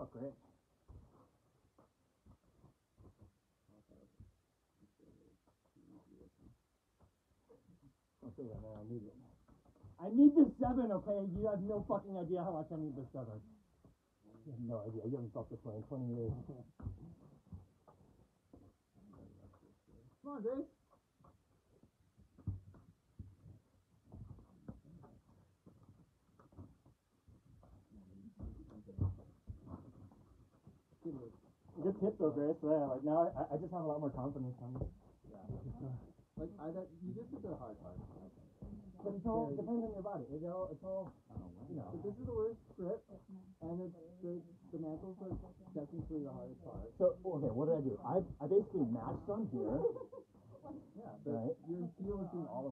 felt great. I'll say that, man. I need it. I need this 7, okay? You have no fucking idea how much I need this 7. You have no idea. You haven't felt this way in 20 years. Come on, Grace. Good tip though, Grace. Yeah, like now I just have a lot more confidence on it. Yeah. Like you just hit the hard part. But it's all depends on your body. It's all you know. But this is the worst grip, and the mantles are technically the hardest part. So okay, what did I do? I basically matched on here. Yeah, but right. your heel is doing all